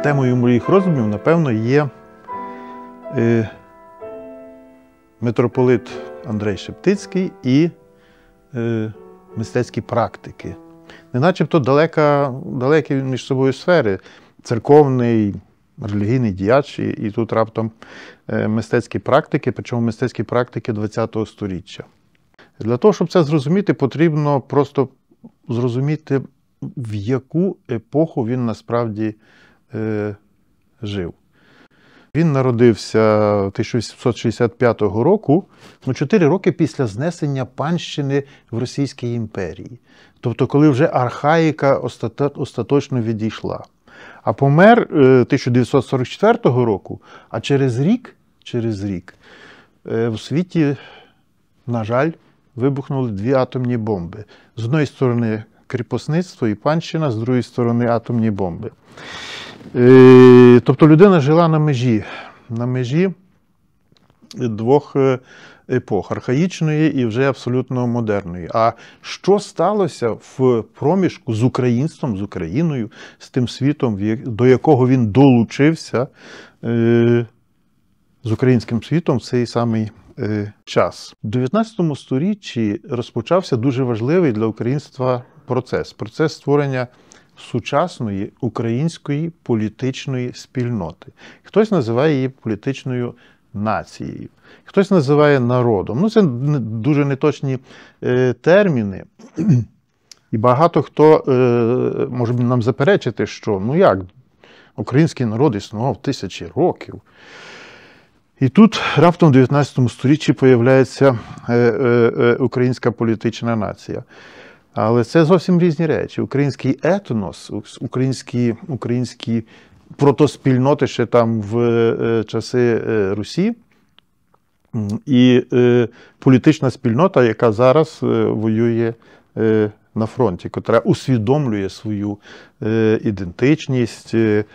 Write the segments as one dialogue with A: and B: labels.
A: темою моїх роздумів, напевно, є митрополит Андрей Шептицький і мистецькі практики. Не начебто далекі між собою сфери. Церковний, релігійний діяч, і тут раптом мистецькі практики, причому мистецькі практики ХХ століття. Для того, щоб це зрозуміти, потрібно просто зрозуміти, в яку епоху він насправді жив. Він народився 1865 року, 4 роки після знесення панщини в Російській імперії. Тобто, коли вже архаїка остаточно відійшла. А помер 1944 року, а через рік в світі, на жаль, вибухнули 2 атомні бомби. З однієї сторони кріпосництво і панщина, з другої сторони атомні бомби. Тобто людина жила на межі 2 епох – архаїчної і вже абсолютно модерної. А що сталося в проміжку з українством, з Україною, з тим світом, до якого він долучився, з українським світом в цей самий час? У 19 сторіччі розпочався дуже важливий для українства процес створення сучасної української політичної спільноти. Хтось називає її політичною нацією, хтось називає народом. Це дуже неточні терміни. І багато хто може нам заперечити, що, український народ існував 1000 років. І тут раптом в 19 сторіччі появляється українська політична нація. Але це зовсім різні речі. Український етнос, українські протоспільноти ще там в часи Русі, і політична спільнота, яка зараз воює на фронті, котра усвідомлює свою ідентичність,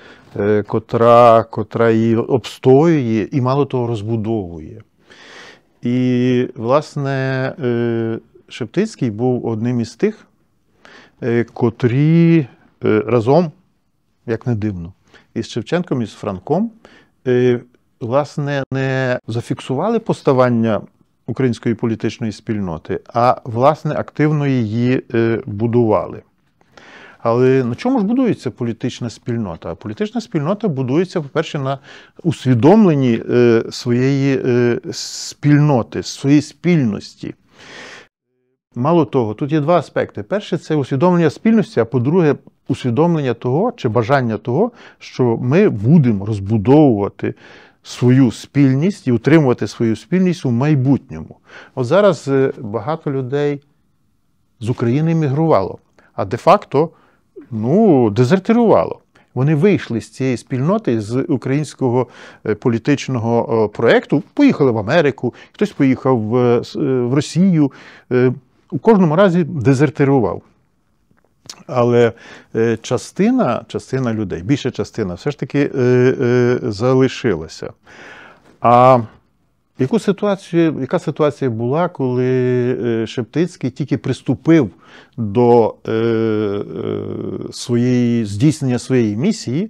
A: котра її обстоює і, мало того, розбудовує. І, власне, Шептицький був одним із тих, котрі разом, як не дивно, із Шевченком, із Франком, власне, не зафіксували поставання української політичної спільноти, а, власне, активно її будували. Але на чому ж будується політична спільнота? Політична спільнота будується, по-перше, на усвідомленні своєї спільноти, своєї спільності. Мало того, тут є 2 аспекти. Перше – це усвідомлення спільності, а по-друге, усвідомлення того, чи бажання того, що ми будемо розбудовувати свою спільність і утримувати свою спільність у майбутньому. От зараз багато людей з України емігрувало, а де-факто, дезертирувало. Вони вийшли з цієї спільноти, з українського політичного проєкту, поїхали в Америку, хтось поїхав в Росію, у кожному разі дезертирував. Але частина людей, більша частина, все ж таки залишилася. А яка ситуація була, коли Шептицький тільки приступив до здійснення своєї місії,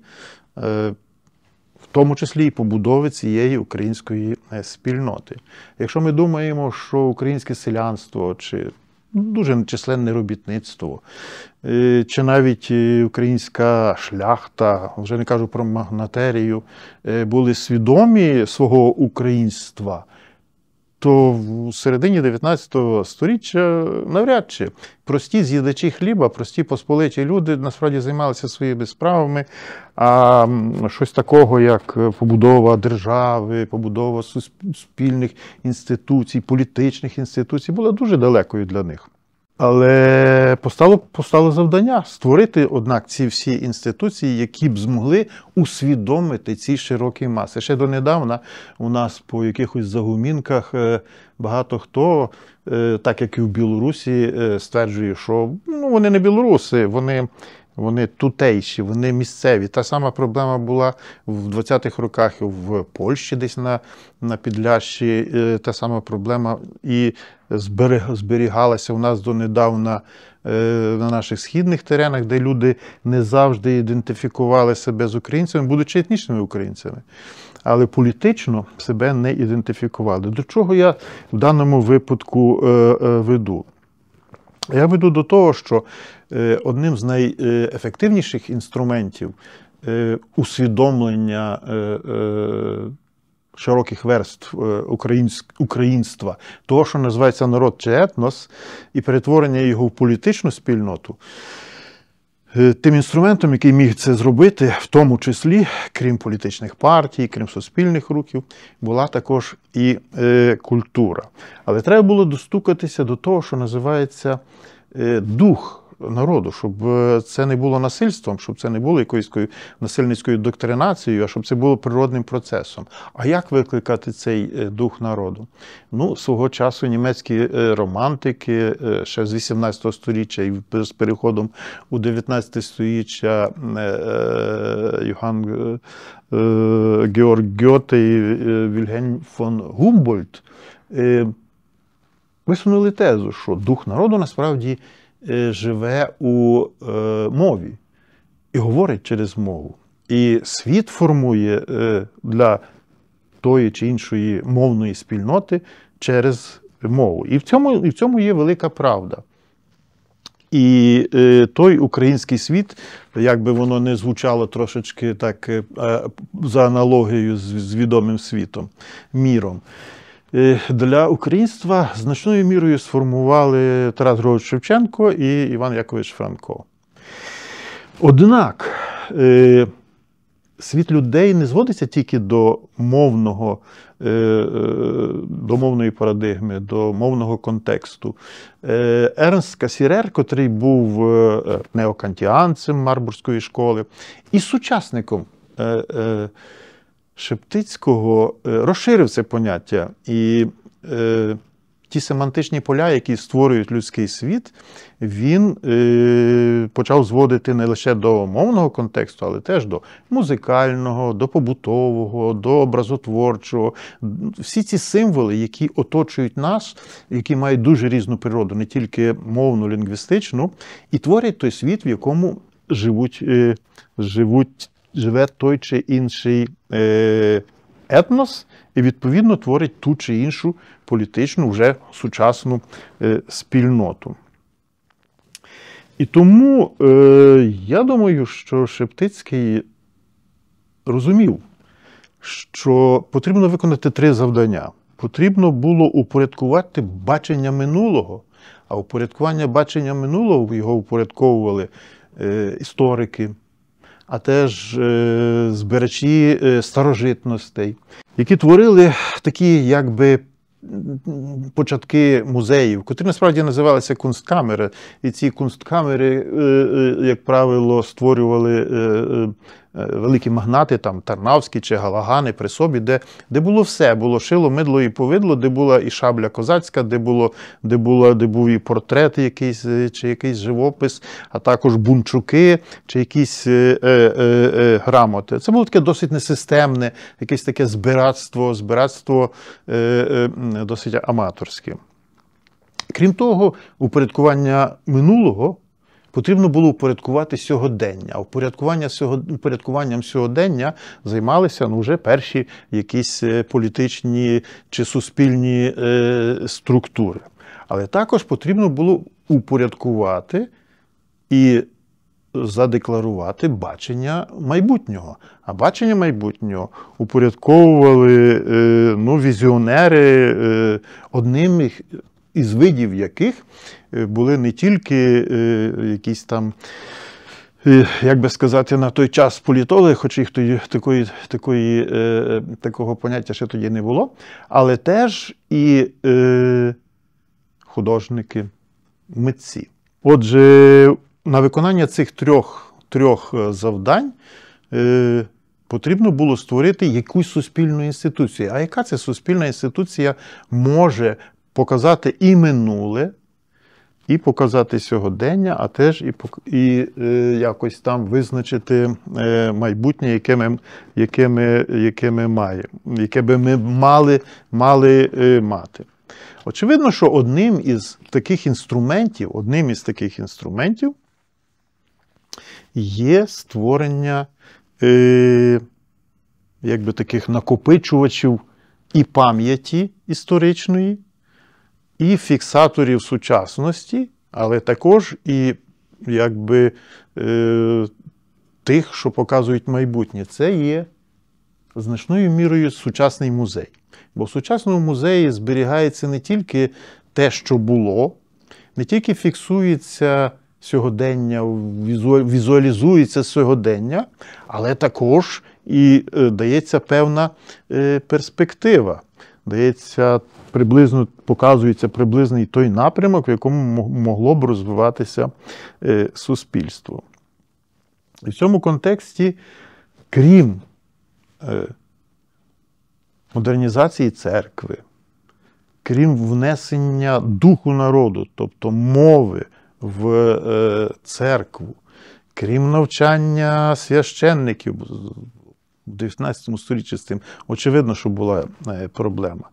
A: в тому числі і побудови цієї української спільноти? Якщо ми думаємо, що українське селянство, чи дуже численне робітництво, чи навіть українська шляхта, вже не кажу про магнатерію, були свідомі свого українства, то в середині 19 сторіччя навряд чи. Прості з'їдачі хліба, прості посполиті люди насправді займалися своїми справами, а щось такого, як побудова держави, побудова суспільних інституцій, політичних інституцій, було дуже далекою для них. Але постало завдання створити, однак, ці всі інституції, які б змогли усвідомити ці широкі маси. Ще донедавна у нас по якихось загумінках багато хто, так як і в Білорусі, стверджує, що вони не білоруси, вони вони тутейші, вони місцеві. Та сама проблема була в 20-х роках в Польщі десь на Підляшші, та сама проблема і зберігалася у нас донедавна на наших східних теренах, де люди не завжди ідентифікували себе з українцями, будучи етнічними українцями, але політично себе не ідентифікували. До чого я в даному випадку веду? Я веду до того, що одним з найефективніших інструментів усвідомлення широких верств українства, того, що називається народ чи етнос, і перетворення його в політичну спільноту, тим інструментом, який міг це зробити, в тому числі, крім політичних партій, крім суспільних рухів, була також і культура. Але треба було достукатися до того, що називається дух народу, щоб це не було насильством, щоб це не було якоюсь насильницькою доктринацією, а щоб це було природним процесом. А як викликати цей дух народу? Ну, свого часу німецькі романтики, ще з 18 століття і з переходом у 19 століття Йоганн Георг Гьоте і Вільгельм фон Гумбольдт висунули тезу, що дух народу насправді живе у мові і говорить через мову. І світ формує для тої чи іншої мовної спільноти через мову. І в цьому є велика правда. І той український світ, як би воно не звучало трошечки так за аналогією з відомим світом, міром, для українства значною мірою сформували Тарас Григорович Шевченко і Іван Якович Франко. Однак світ людей не зводиться тільки до мовної парадигми, до мовного контексту. Ернст Касірер, котрий був неокантіанцем Марбурзької школи і сучасником Шептицького, розширив це поняття. І ті семантичні поля, які створюють людський світ, він почав зводити не лише до мовного контексту, але теж до музикального, до побутового, до образотворчого. Всі ці символи, які оточують нас, які мають дуже різну природу, не тільки мовну, лінгвістичну, і творять той світ, в якому живе той чи інший етнос, і, відповідно, творить ту чи іншу політичну, вже сучасну спільноту. І тому я думаю, що Шептицький розумів, що потрібно виконати 3 завдання. Потрібно було упорядкувати бачення минулого, а упорядкування бачення минулого його упорядковували історики, а теж збирачі старожитностей, які творили такі, якби, початки музеїв, котрі насправді називалися кунсткамери. І ці кунсткамери, як правило, створювали великі магнати, там Тарнавські чи Галагани при собі, де було все. Було шило, мидло і повидло, де була і шабля козацька, де був і портрет якийсь, чи якийсь живопис, а також бунчуки, чи якісь грамоти. Це було таке досить несистемне, якесь таке збиратство досить аматорське. Крім того, упорядкування минулого потрібно було упорядкувати сьогодення. А упорядкуванням сьогодення займалися вже перші якісь політичні чи суспільні структури. Але також потрібно було упорядкувати і задекларувати бачення майбутнього. А бачення майбутнього упорядковували візіонери, одним із видів яких були не тільки якісь там, як би сказати, на той час політологи, хоч їх такого поняття ще тоді не було, але теж і художники, митці. Отже, на виконання цих трьох завдань потрібно було створити якусь суспільну інституцію. А яка це суспільна інституція може показати і минуле, і показати сьогодення, а теж якось там визначити майбутнє, яке ми маємо, яке би ми мали мати. Очевидно, що одним із таких інструментів є створення якби таких накопичувачів і пам'яті історичної, і фіксаторів сучасності, але також і якби тих, що показують майбутнє. Це є значною мірою сучасний музей. Бо в сучасному музеї зберігається не тільки те, що було, не тільки фіксується сьогодення, візуалізується сьогодення, але також і дається певна перспектива. Показується приблизний той напрямок, в якому могло б розвиватися суспільство. І в цьому контексті, крім модернізації церкви, крім внесення духу народу, тобто мови в церкву, крім навчання священників, в 19 столітті з цим, очевидно, що була проблема.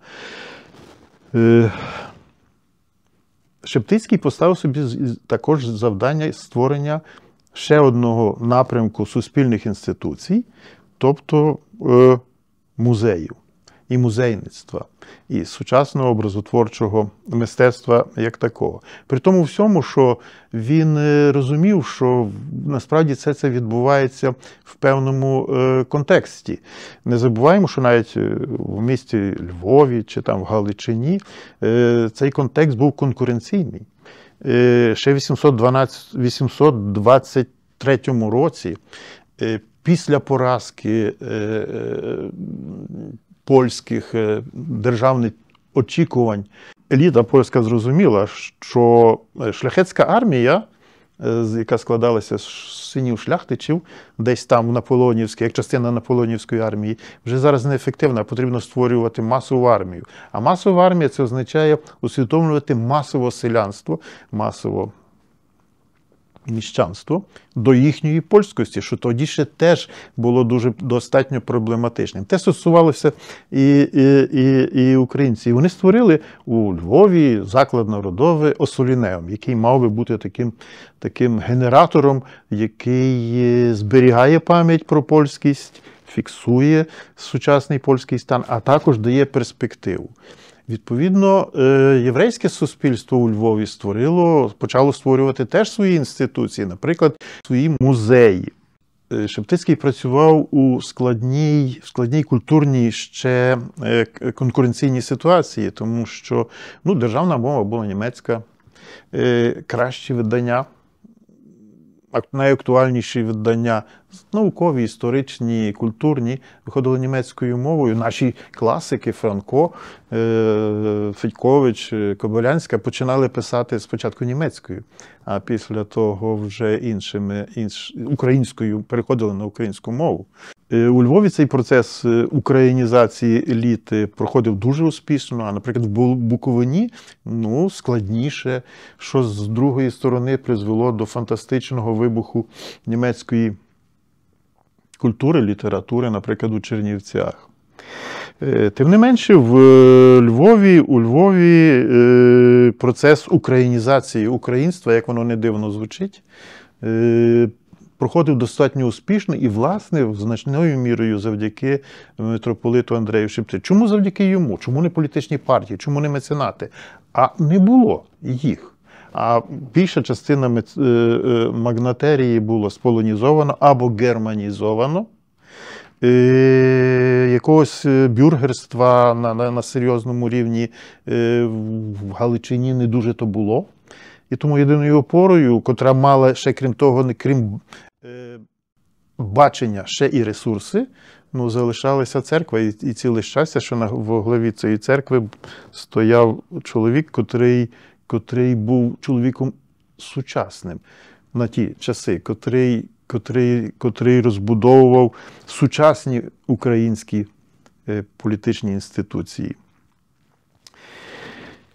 A: Шептицький поставив собі також завдання створення ще одного напрямку суспільних інституцій, тобто музеїв і музейництва, і сучасного образотворчого мистецтва як такого. При тому всьому, що він розумів, що насправді це відбувається в певному контексті. Не забуваємо, що навіть в місті Львові чи там в Галичині цей контекст був конкуренційний. Ще в 823 році, після поразки польських державних очікувань, еліта польська зрозуміла, що шляхетська армія, яка складалася з синів-шляхтичів, десь там як частина наполеонівської армії, вже зараз неефективна, потрібно створювати масову армію. А масова армія – це означає усвідомлювати масове селянство, масово міщанство до їхньої польськості, що тоді ще теж було достатньо проблематичним. Те стосувалося і українців. Вони створили у Львові заклад народовий Осолінеум, який мав би бути таким генератором, який зберігає пам'ять про польськість, фіксує сучасний польський стан, а також дає перспективу. Відповідно, єврейське суспільство у Львові почало створювати теж свої інституції, наприклад, свої музеї. Шептицький працював у складній культурній ще конкуренційній ситуації, тому що державна мова була німецька, кращі видання, найактуальніші видання, наукові, історичні, культурні, виходили німецькою мовою. Наші класики Франко, Федькович, Кобилянська починали писати спочатку німецькою, а після того вже українською, переходили на українську мову. У Львові цей процес українізації еліти проходив дуже успішно, а, наприклад, в Буковині складніше, що з другої сторони призвело до фантастичного вибуху німецької культури, літератури, наприклад, у Чернівцях. Тим не менше, у Львові процес українізації українства, як воно не дивно звучить, проходив достатньо успішно і, власне, значною мірою завдяки митрополиту Андрею Шептицькому. Чому завдяки йому? Чому не політичні партії? Чому не меценати? А не було їх. А більша частина магнатерії було сполонізовано або германізовано. Якогось бюргерства на серйозному рівні в Галичині не дуже то було. І тому єдиною опорою, котра мала ще, крім того, крім бачення, ще і ресурси, залишалася церква. І ціле щастя, що во главі цієї церкви стояв чоловік, котрий був чоловіком сучасним на ті часи, котрий розбудовував сучасні українські політичні інституції.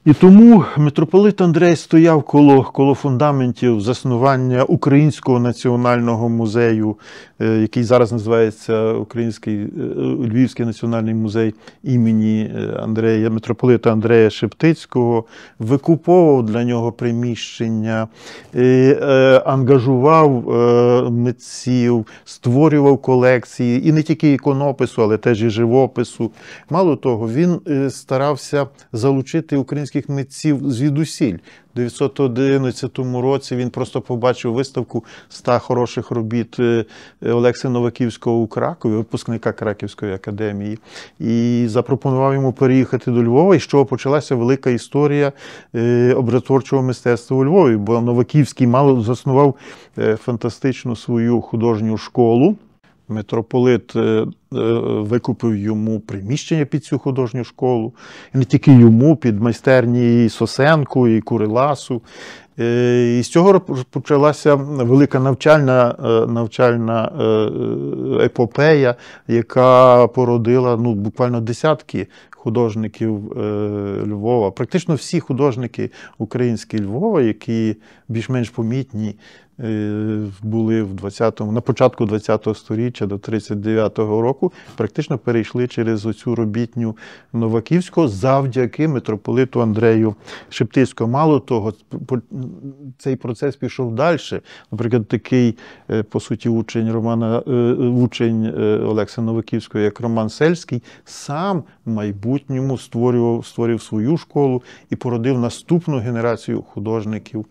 A: І тому митрополит Андрей стояв коло фундаментів заснування Українського національного музею, який зараз називається Львівський національний музей імені митрополита Андрея Шептицького, викуповував для нього приміщення, ангажував митців, створював колекції, і не тільки іконопису, але теж і живопису. Мало того, він старався залучити українських митців звідусіль. У 1911 році він просто побачив виставку 100 хороших робіт Олекси Новаківського у Кракові, випускника Краківської академії, і запропонував йому переїхати до Львова, і з чого почалася велика історія образотворчого мистецтва у Львові, бо Новаківський заснував фантастичну свою художню школу. Митрополит викупив йому приміщення під цю художню школу. І не тільки йому, під майстерні і Сосенку, і Куриласу. І з цього почалася велика навчальна епопея, яка породила буквально десятки художників Львова. Практично всі художники українські Львова, які більш-менш помітні були на початку ХХ століття до 1939 року, практично перейшли через оцю робітню Новаківського завдяки митрополиту Андрею Шептицькому. Мало того, цей процес пішов далі. Наприклад, такий, по суті, учень Олекси Новаківського, як Роман Сельський, сам в майбутньому створив свою школу і породив наступну генерацію художників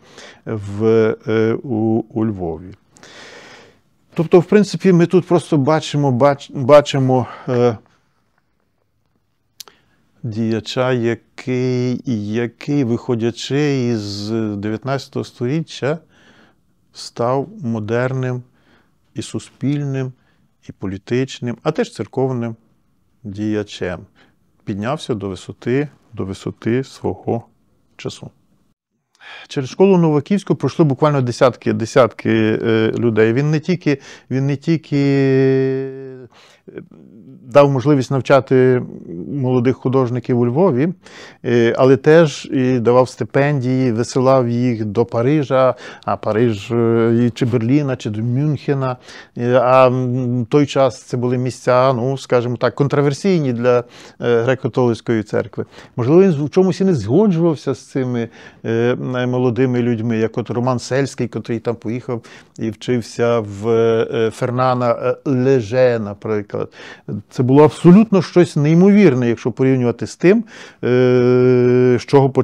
A: у Львові. Тобто, в принципі, ми тут просто бачимо діяча, який, виходячи із 19 століття, став модерним і суспільним, і політичним, а теж церковним діячем. Піднявся до висоти свого часу. Через школу Новаківську пройшли буквально десятки людей. Він не тільки дав можливість навчати молодих художників у Львові, але теж і давав стипендії, висилав їх до Парижа, чи Берліна, чи до Мюнхена. А в той час це були місця, скажімо так, контроверсійні для греко-католицької церкви. Можливо, він в чомусь і не згоджувався з цими молодими людьми, як от Роман Сельський, котрий там поїхав і вчився в Фернана Леже, наприклад. Це було абсолютно щось неймовірне, якщо порівнювати з тим, з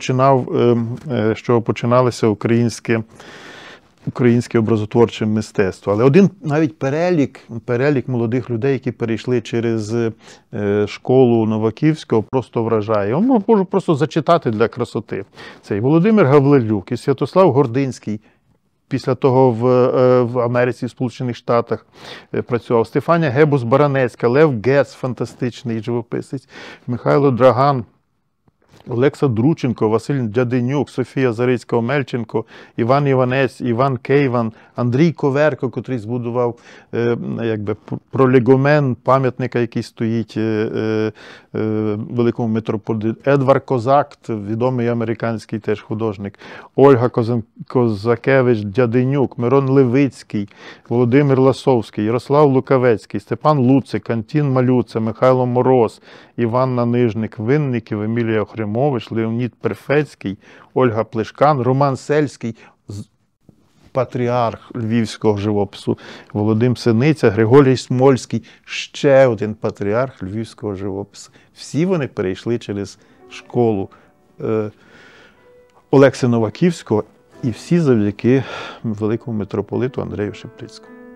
A: чого починалося українське образотворче мистецтво. Але один навіть перелік молодих людей, які перейшли через школу Новаківського, просто вражає. Я можу просто зачитати для красоти. Це і Володимир Гаврилюк, і Святослав Гординський, після того в Америці, в Сполучених Штатах працював. Стефанія Гебус-Баранецька, Лев Гец, фантастичний живописець, Михайло Драган, Олекса Друченко, Василь Дяденюк, Софія Зарицька-Омельченко, Іван Іванець, Іван Кейван, Андрій Коверко, котрий збудував пролегомен пам'ятника, який стоїть великому митрополиту, Едвард Козак, відомий американський теж художник, Ольга Козакевич-Дяденюк, Мирон Левицький, Володимир Ласовський, Ярослав Лукавецький, Степан Луцик, Антін Малюца, Михайло Мороз, Іванна Нижник, Винників, Емілія Охримович, Леонід Перфецький, Ольга Плешкан, Роман Сельський, патріарх львівського живопису, Володимир Синиця, Григорій Смольський, ще один патріарх львівського живопису. Всі вони перейшли через школу Олекси Новаківського, і всі завдяки великому митрополиту Андрею Шептицькому.